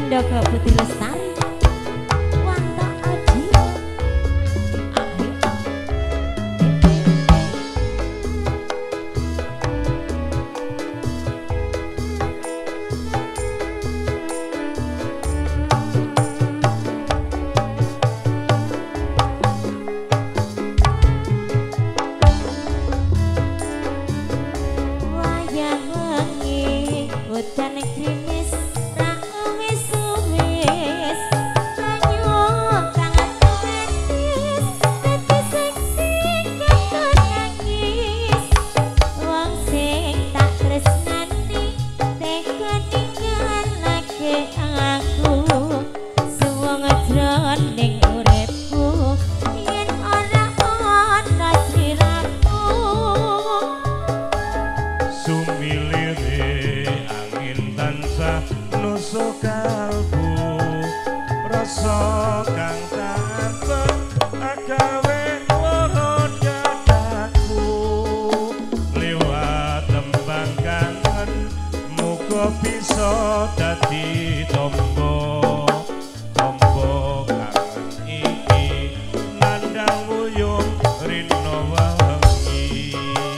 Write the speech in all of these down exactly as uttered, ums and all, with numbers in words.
Ndoko Putri Lestari Wanta Aji wayah wengi udan krimis ra wis suwis banyu tangan romantis dadi seksi kekon nangis wong sing tak tresnani tega ninggalake aku suwung jroning uripku yen ora ana sliramu sumilire angin tansah nusuk kalbu rasa kang tanpa agawe loro dadaku liwat tembang kangen muga bisa dadi tombo tombo kangen iki nandang wuyung rino wengi.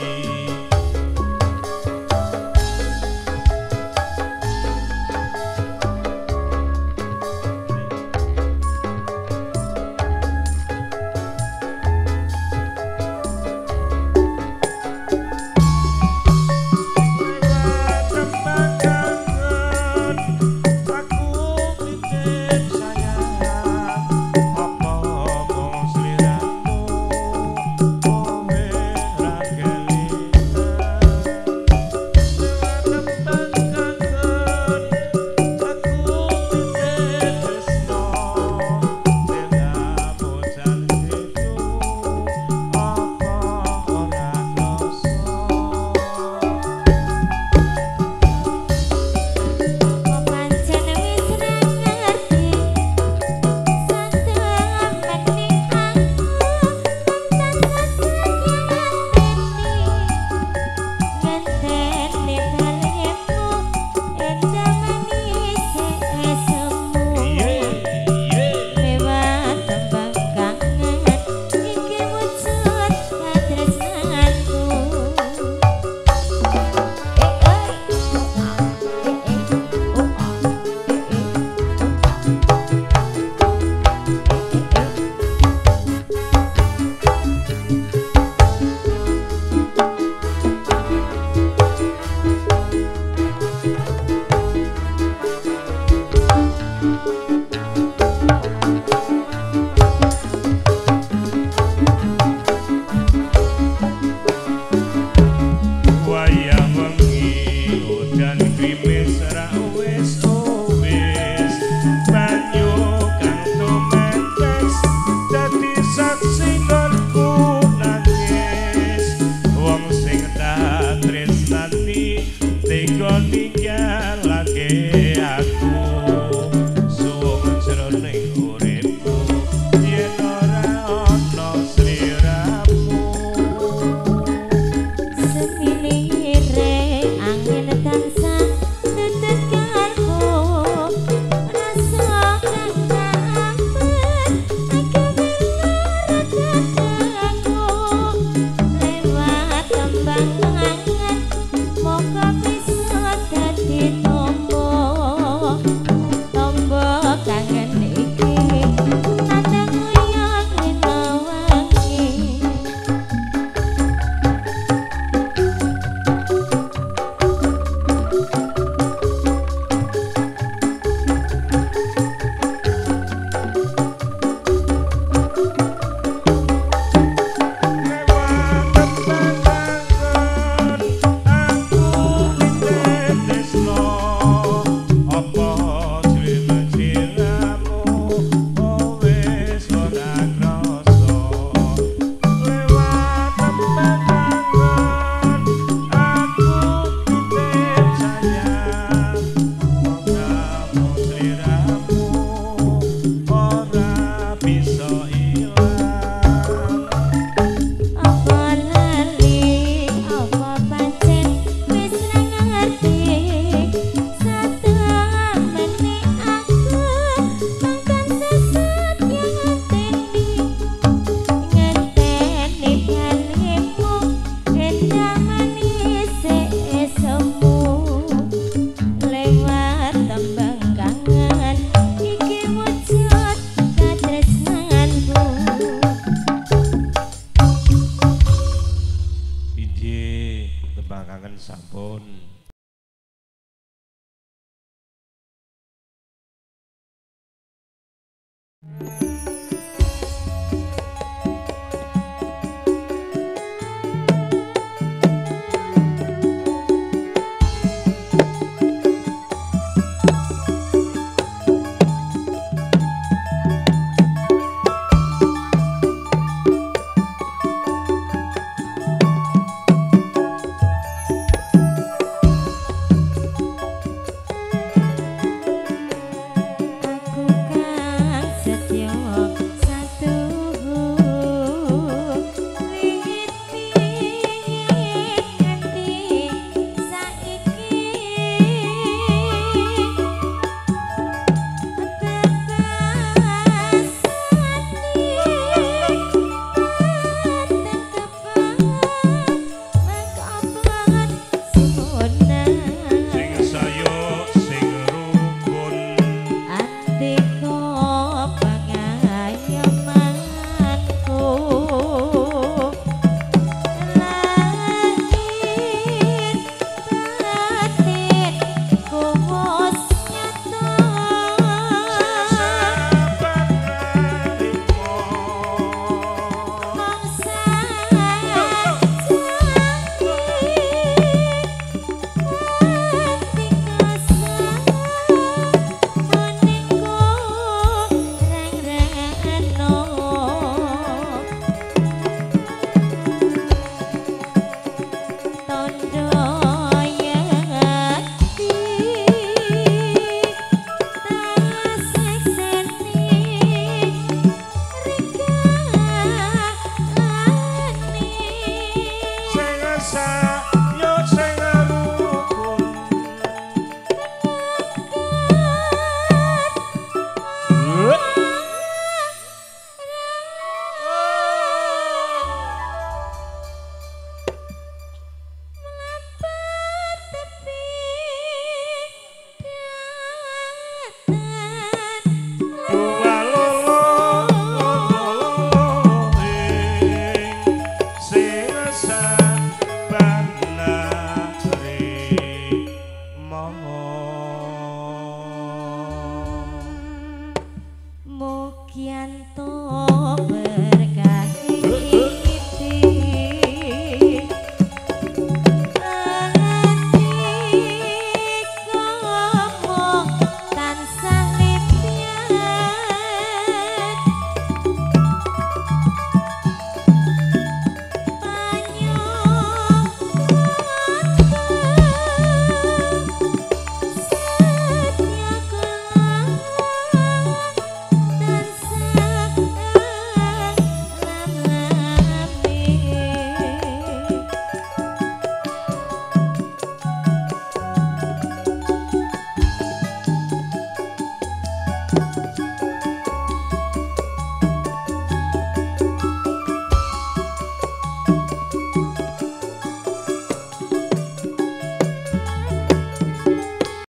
Wayah wengi udan krimis ra wis suwis banyu kang tumetes dadi saksi nggonku nangis wong sing tak tresnani tega ninggalake aku suwung jroning uripku yen ora ana sliramu. Semilire angin tansah tutut kalbu rasa kang ampun agawe lara dadaku lewat tembang angen moga bisa dadi tombo Mau